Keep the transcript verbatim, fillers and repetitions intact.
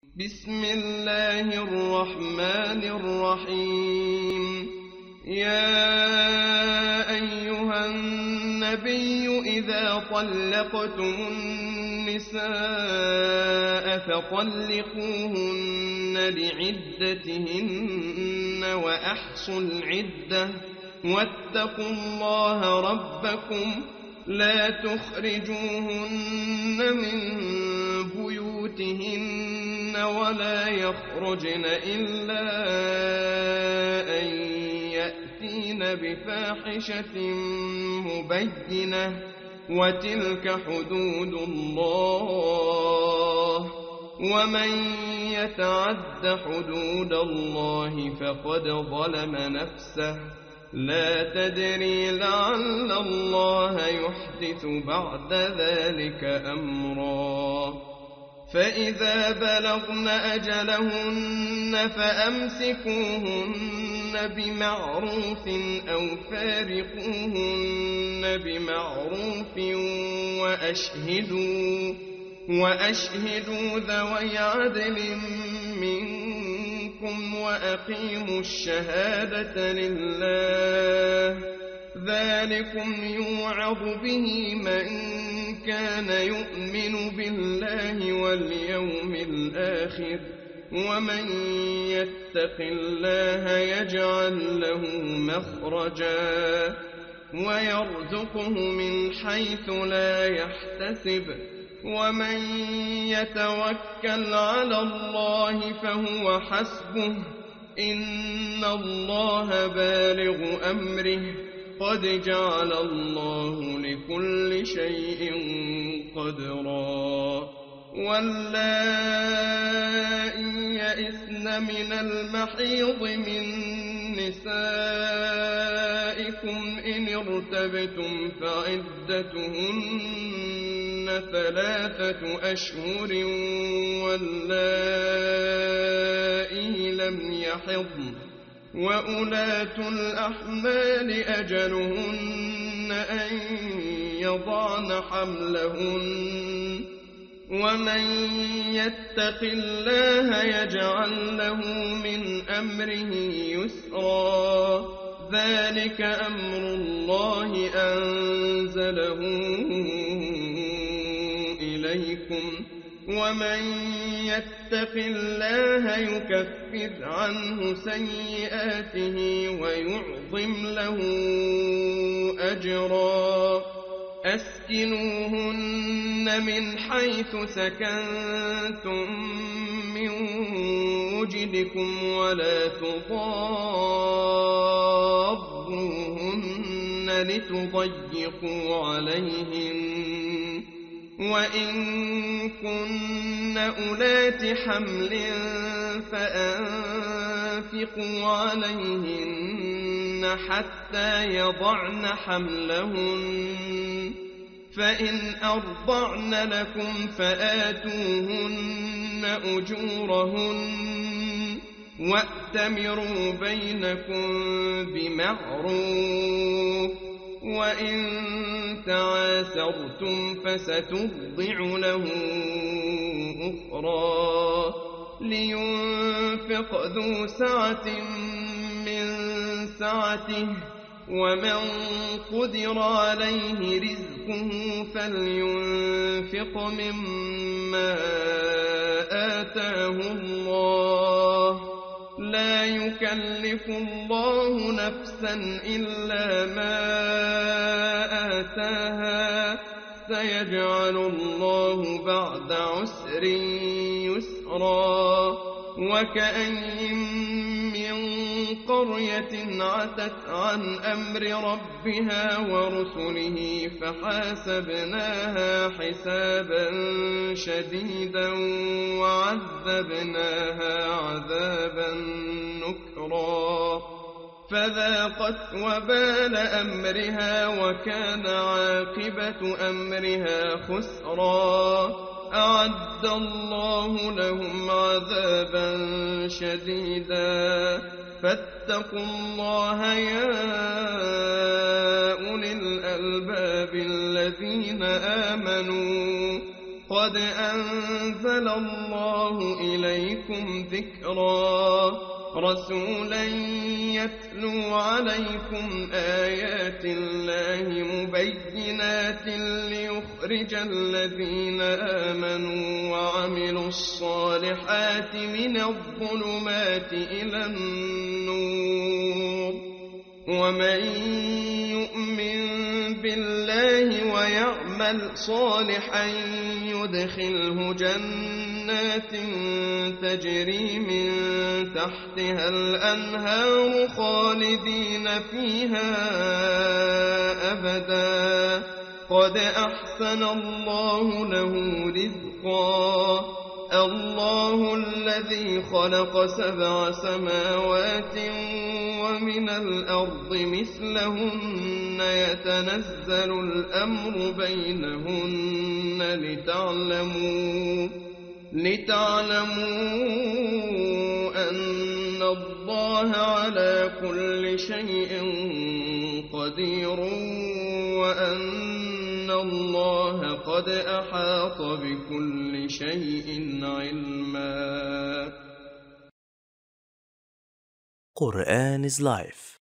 بسم الله الرحمن الرحيم. يا أيها النبي إذا طلقتم النساء فطلقوهن لعدتهن وأحصوا العدة واتقوا الله ربكم لا تخرجوهن من بيوتهن ولا يخرجن إلا أن يأتين بفاحشة مبينة وتلك حدود الله ومن يتعد حدود الله فقد ظلم نفسه لا تدري لعل الله يحدث بعد ذلك أمرا. فإذا بلغن أجلهن فأمسكوهن بمعروف أو فارقوهن بمعروف وأشهدوا, وأشهدوا ذوي عدل منكم وأقيموا الشهادة لله ذلكم يوعظ به من كان يؤمن بالله واليوم الآخر ومن يتق الله يجعل له مخرجا ويرزقه من حيث لا يحتسب ومن يتوكل على الله فهو حسبه إن الله بالغ أمره قد جعل الله لكل شيء قدرا. واللائي يئسن من المحيض من نسائكم إن ارتبتم فعدتهن ثلاثة أشهر واللائي لم يحضن وأولاة الأحمال أجلهن أن يضعن حملهن ومن يتق الله يجعل له من أمره يسرا ذلك أمر الله أنزله إليكم ومن يتق الله يكفر عنه سيئاته ويعظم له أجرا. أسكنوهن من حيث سكنتم من وجدكم ولا تضاروهن لتضيقوا عليهن وإن كن أولات حمل فأنفقوا عليهن حتى يضعن حملهن فإن أرضعن لكم فآتوهن أجورهن وأتمروا بينكم بمعروف وإن تعاسرتم فسترضع له أخرى لينفق ذو سعة من سعته ومن قدر عليه رزقه فلينفق مما آتاه الله لا يكلف الله نفسا إلا ما آتاها سيجعل الله بعد عسر يسرا. وكأين من قرية عتت عن أمر ربها ورسله فحاسبناها حسابا شديدا وعذبناها عذابا نكرا فذاقت وبال أمرها وكان عاقبة أمرها خسرا. أعد الله لهم عذابا شديدا فاتقوا الله يا أولي الألباب الذين آمنوا قد أنزل الله إليكم ذكرا رسولا يتلو عليكم آيات الله مبينات ليخرج الذين آمنوا وعملوا الصالحات من الظلمات إلى النور ومن يؤمن بالله ويعمل صالحا يدخله جنات تجري من تحتها الأنهار خالدين فيها أبدا قد أحسن الله له رزقا الله الذي خلق سبع سماوات ومن الأرض مثلهن يتنزل الأمر بينهن لتعلموا لتعلموا أن الله على كل شيء قدير وأن الله قد أحاط بكل شيء علما. Quran is life.